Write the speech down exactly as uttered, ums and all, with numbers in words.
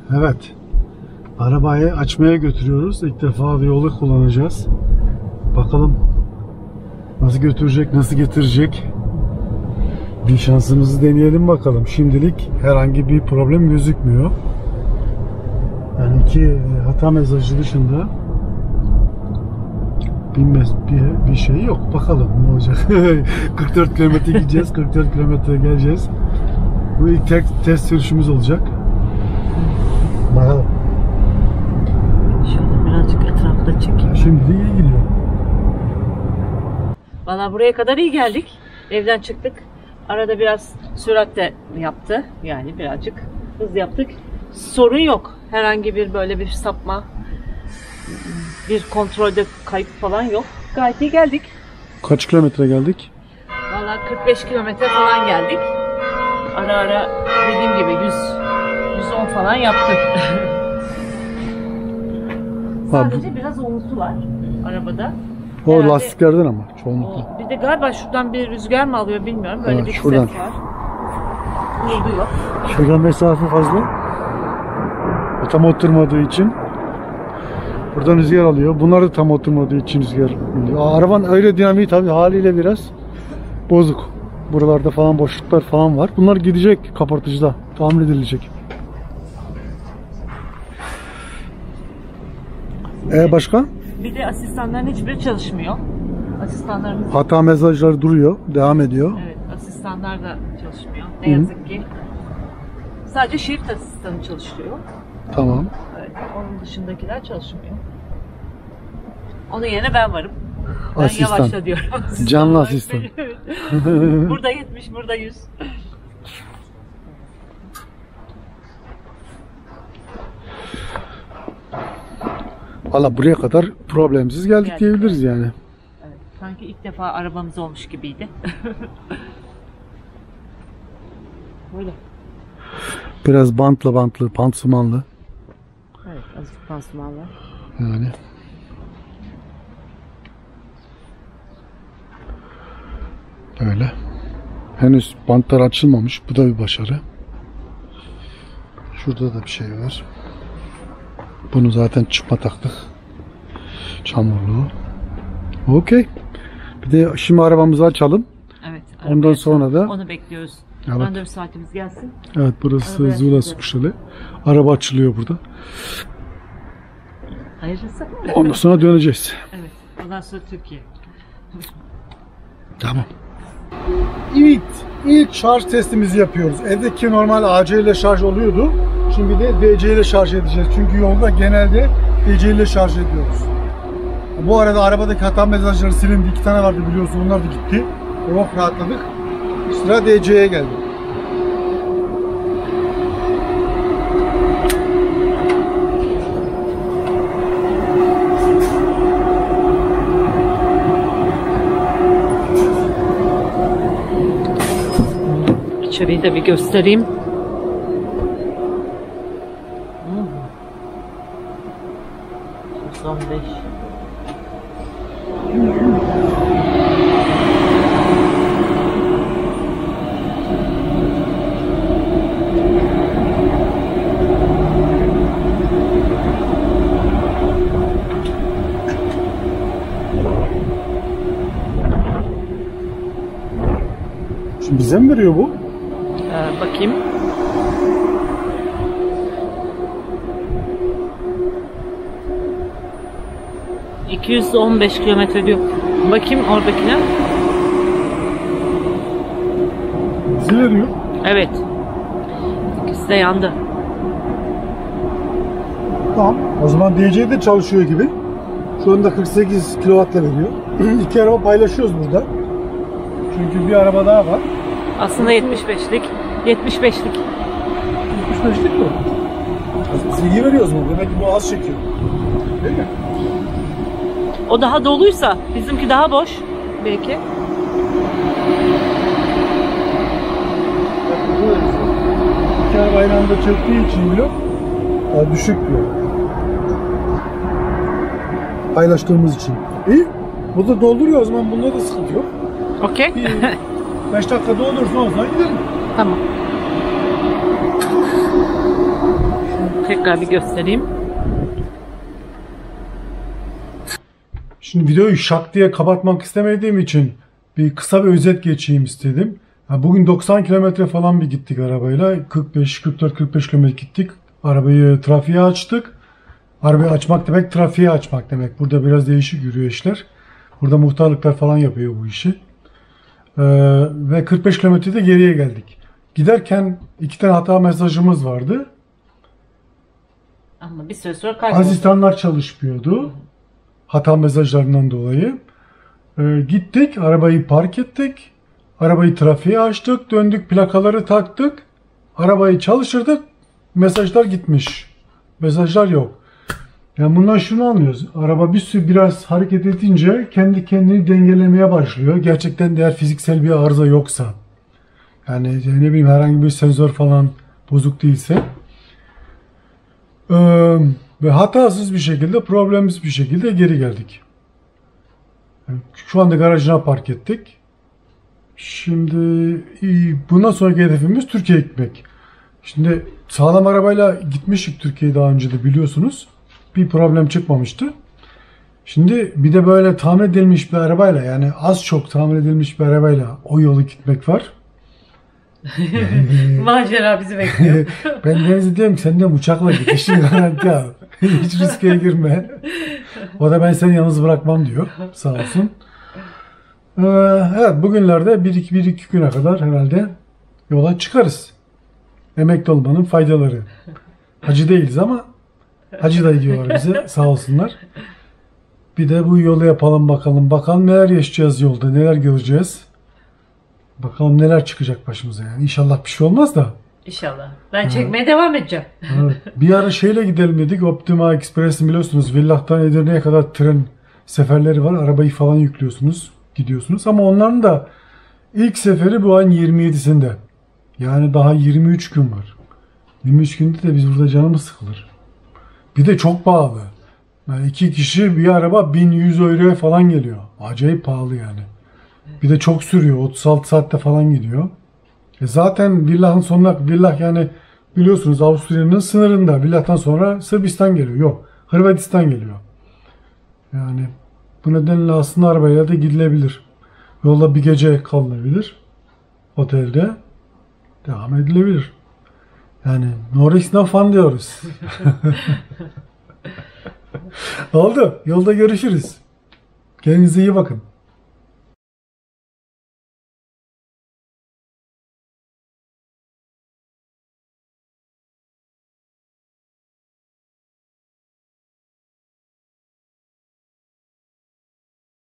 Evet. Arabayı açmaya götürüyoruz. İlk defa bir yolu kullanacağız. Bakalım nasıl götürecek, nasıl getirecek. Bir şansımızı deneyelim bakalım. Şimdilik herhangi bir problem gözükmüyor. Yani iki hata mesajı dışında bir, bir, bir şey yok. Bakalım ne olacak. kırk dört kilometre gideceğiz, kırk dört kilometre geleceğiz. Bu ilk tek test sürüşümüz olacak. Bakalım. Şöyle birazcık etrafta çekeyim. Şimdi de iyi gidiyor. Valla buraya kadar iyi geldik. Evden çıktık. Arada biraz sürat de yaptı. Yani birazcık hız yaptık. Sorun yok. Herhangi bir böyle bir sapma, bir kontrolde kayıp falan yok. Gayet iyi geldik. Kaç kilometre geldik? Valla kırk beş kilometre falan geldik. Ara ara dediğim gibi yüz yüz on falan yaptık. Sadece biraz olumlusu var arabada. O Herhalde lastiklerden ama çoğunlukla. O, bir de galiba şuradan bir rüzgar mı alıyor bilmiyorum. Böyle Evet, bir şuradan. ses var. Vurduyor. Şuradan mesafe fazla. O tam oturmadığı için. Buradan rüzgar alıyor. Bunlar da tam oturmadığı için rüzgar alıyor. Arabanın aerodinamiği tabii haliyle biraz bozuk. Buralarda falan boşluklar falan var. Bunlar gidecek kapatıcıda. Tamir edilecek. Ee başka? Bir de asistanların hiçbiri çalışmıyor. Asistanlarımız... Hata mesajları duruyor. Devam ediyor. Evet, asistanlar da çalışmıyor. Ne yazık ki. Sadece şerit asistanı çalışıyor. Tamam. Evet, onun dışındakiler çalışmıyor. Onun yerine ben varım. Ben Asistan. yavaşla diyorum. Asistan Canlı var. asistan. Burada yetmiş, burada yüz. Valla buraya kadar problemsiz geldik, geldik diyebiliriz yani. Evet, sanki ilk defa arabamız olmuş gibiydi. Böyle. Biraz bantlı bantlı, pansumanlı. Evet, azıcık pansuman var. Yani. Öyle. Henüz bantlar açılmamış. Bu da bir başarı. Şurada da bir şey var. Bunu zaten çıkma taktık. Çamurluğu. Okey. Bir de şimdi arabamızı açalım. Evet. Ondan sonra da onu bekliyoruz. Evet. Randevu saatimiz gelsin. Evet, burası Arabaya Zula Special'i. Araba açılıyor burada. Hayırlısı. Ondan sonra döneceğiz. Evet. Ondan sonra Türkiye. Tamam. Evet. İlk şarj testimizi yapıyoruz. Evdeki normal A C ile şarj oluyordu. Şimdi de D C ile şarj edeceğiz. Çünkü yolda genelde D C ile şarj ediyoruz. Bu arada arabadaki hata mesajları silindi. İki tane vardı biliyorsun. Onlar da gitti. Oh, rahatladık. Sıra D C'ye geldi. İçeriği de bir göstereyim. yüz on beş. Şimdi bize mi veriyor bu? Ee, bakayım. iki yüz on beş kilometre diyor. Bakayım oradakine. Bize veriyor. Evet. İkisi de yandı. Tamam. O zaman D C'de çalışıyor gibi. Şu anda kırk sekiz kilowattla veriyor. İki araba paylaşıyoruz burada. Çünkü bir araba daha var. Aslında yetmiş beşlik. yetmiş beşlik. yetmiş beşlik mi? Biz iyi veriyoruz mu? Demek ki bu az çekiyor. Değil mi? O daha doluysa bizimki daha boş. Belki. İki araba aynı anda çektiği için bile daha düşük diyor. Paylaştığımız için. İyi. Bu da dolduruyor, o zaman bunda da sıkıntı yok. Okey. beş dakika doldurursun, o zaman gidelim. Tamam. tekrar bir göstereyim. Şimdi videoyu şak diye kapatmak istemediğim için bir kısa bir özet geçeyim istedim. Bugün doksan kilometre falan bir gittik arabayla. kırk beş, kırk dört, kırk beş kilometre gittik. Arabayı trafiğe açtık. Arabayı açmak demek trafiğe açmak demek. Burada biraz değişik yürüyor işler. Burada muhtarlıklar falan yapıyor bu işi. Ee, ve kırk beş kilometrede geriye geldik. Giderken iki tane hata mesajımız vardı. Ama bir süre sonra kayboldu. Asistanlar çalışmıyordu. Hata mesajlarından dolayı. Ee, gittik, arabayı park ettik. Arabayı trafiğe açtık, döndük, plakaları taktık. Arabayı çalıştırdık, mesajlar gitmiş. Mesajlar yok. Yani bundan şunu anlıyoruz. Araba bir sürü biraz hareket edince kendi kendini dengelemeye başlıyor. Gerçekten de eğer fiziksel bir arıza yoksa. Yani ne bileyim herhangi bir sensör falan bozuk değilse. Ee, ve hatasız bir şekilde, problemsiz bir şekilde geri geldik. Yani şu anda garajına park ettik. Şimdi bundan sonraki hedefimiz Türkiye'ye gitmek. Şimdi sağlam arabayla gitmiştik Türkiye'ye daha önce de biliyorsunuz. Bir problem çıkmamıştı. Şimdi bir de böyle tamir edilmiş bir arabayla, yani az çok tamir edilmiş bir arabayla o yolu gitmek var. Macera bizi bekliyor. Ben Deniz'e diyorum ki sen de uçakla git. İşin garanti al. Hiç riske girme. O da ben seni yalnız bırakmam diyor. Sağ olsun. Ee, evet bugünlerde bir iki, bir iki güne kadar herhalde yola çıkarız. Emekli olmanın faydaları. Hacı değiliz ama hacı da diyorlar bize, sağ olsunlar. Bir de bu yolu yapalım bakalım. Bakalım neler yaşayacağız yolda, neler göreceğiz. Bakalım neler çıkacak başımıza yani. İnşallah bir şey olmaz da. İnşallah. Ben çekmeye devam edeceğim. Evet. Bir ara şeyle gidelim dedik. Optima Express'in biliyorsunuz Villach'tan Edirne'ye kadar tren seferleri var. Arabayı falan yüklüyorsunuz, gidiyorsunuz. Ama onların da ilk seferi bu ayın yirmi yedisinde. Yani daha yirmi üç gün var. yirmi üç günde de biz burada canımız sıkılır. Bir de çok pahalı. Yani iki kişi bir araba bin yüz euroya falan geliyor. Acayip pahalı yani. Bir de çok sürüyor. otuz altı saatte falan gidiyor. E zaten Villach'ın sonuna, Villah yani biliyorsunuz Avusturya'nın sınırında. Villach'tan sonra Sırbistan geliyor. Yok. Hırvatistan geliyor. Yani bu nedenle aslında arabayla da gidilebilir. Yolda bir gece kalınabilir. Otelde devam edilebilir. Yani no risk no fun diyoruz. Oldu. Yolda görüşürüz. Kendinize iyi bakın.